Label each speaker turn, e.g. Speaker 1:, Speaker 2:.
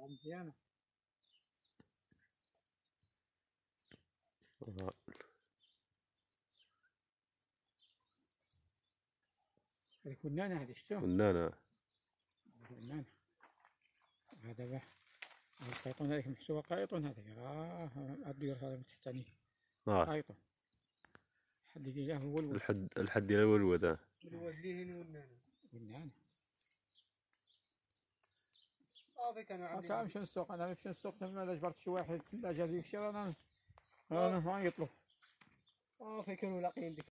Speaker 1: مزيانة. هذه كنانة، هذه شتو؟
Speaker 2: كنانة.
Speaker 1: كنانة. هذا به القيطون هذيك محسوبة قيطون هذيك. الديور هذا تحتاني قيطون. الحد ديالها هو الولد.
Speaker 2: الحد ديال الولود.
Speaker 3: الولد ليه ونانة.
Speaker 1: ونانة.
Speaker 3: فيك انا عندي.
Speaker 1: نمشي للسوق، انا نمشي للسوق تما الا جبرت شي واحد الثلاجة ديك الشيء رانا نعيط له.
Speaker 3: فين كانوا لاقيين ديك